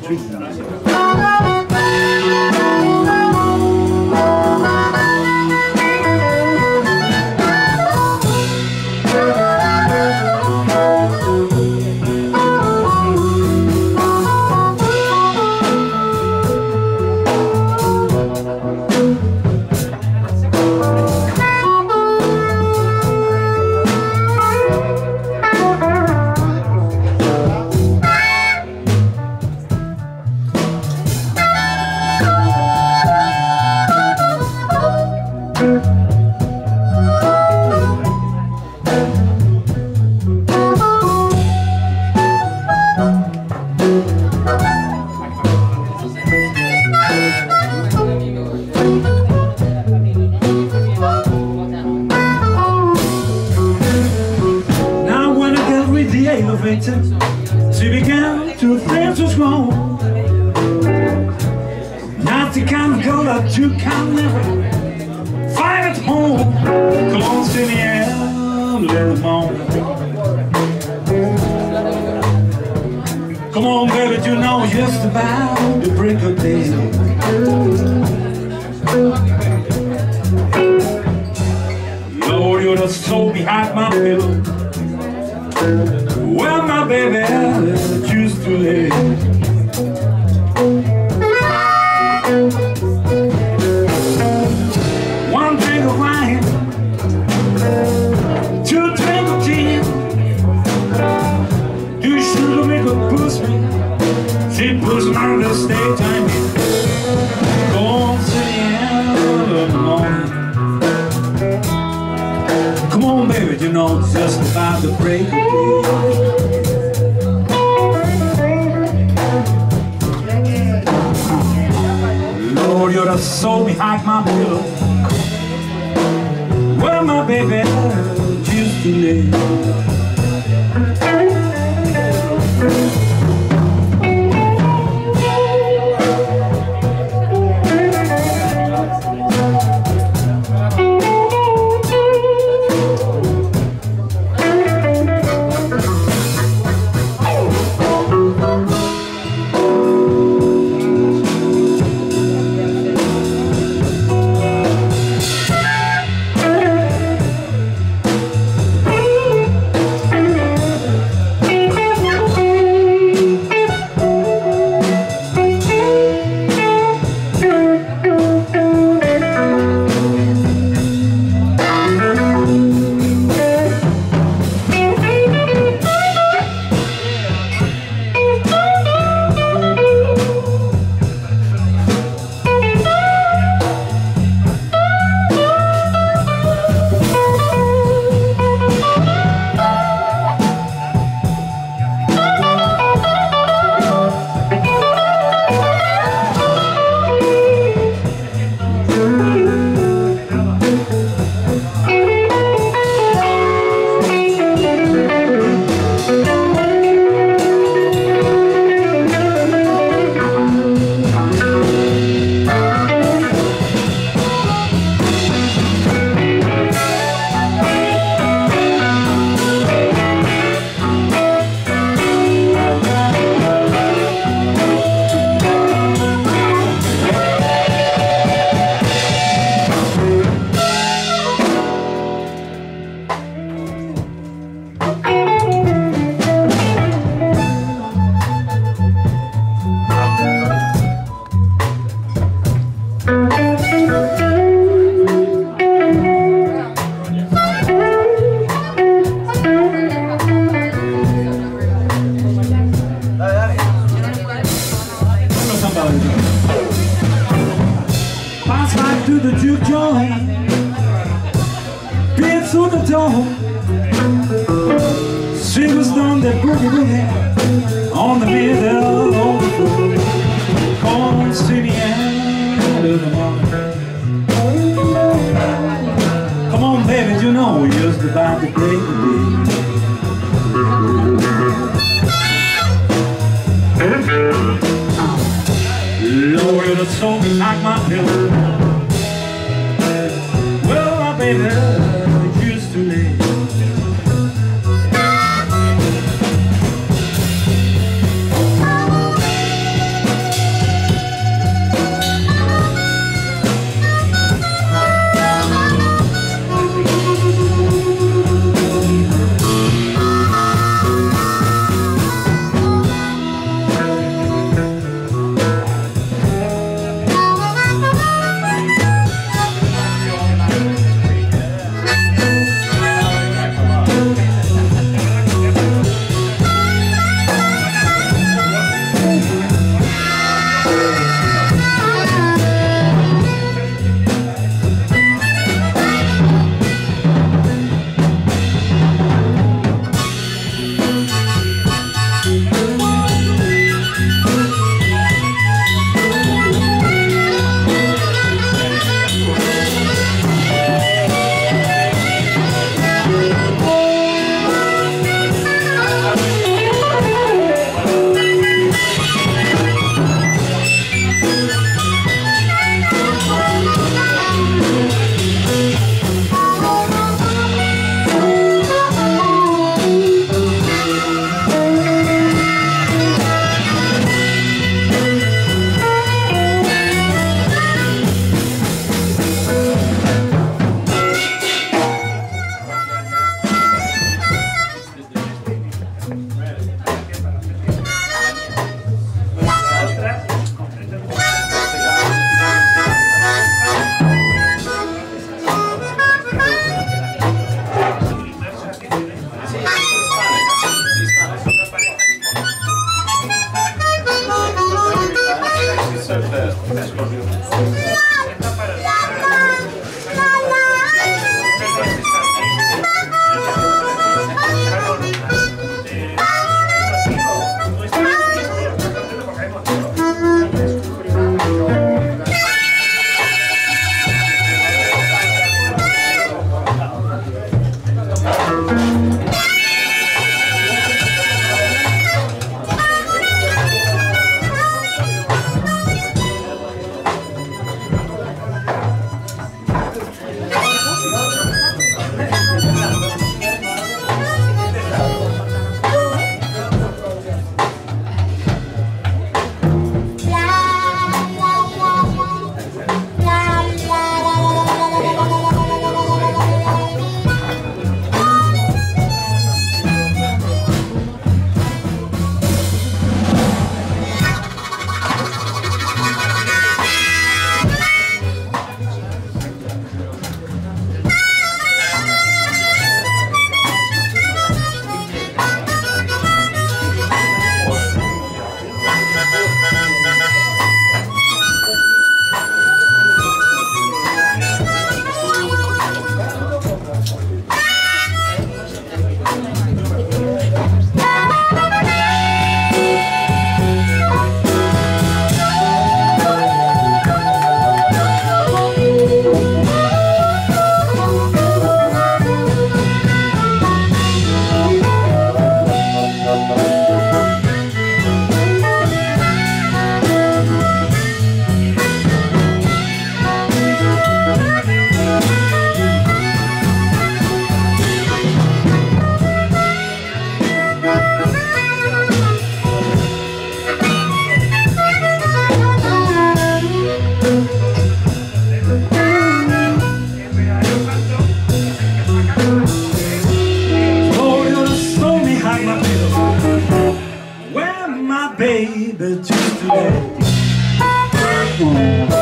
street. She began to think was wrong. Not the kind of girl that you can never find at home. Close in the air, little moan. Come on, baby, you know just about the break of day. Lord, you're the soul behind my pillow. Well, my baby used to lay. One drink of wine, two drink of gin. You should make her push me. She pushed me on the stage, I mean. Go on to the end of the morning. Come on, baby, you know just about the break of day. Lord, you're the soul behind my pillow. Well, my baby used to lay. Pass right through the juke joint, beat through the door. Swingers done that boogie woogie on the middle of the floor. Come on, see the end of the morning. Come on, baby, you know just about the break of day. Lord, you're the soul behind my pillow. Well, my baby used to lay. but just today.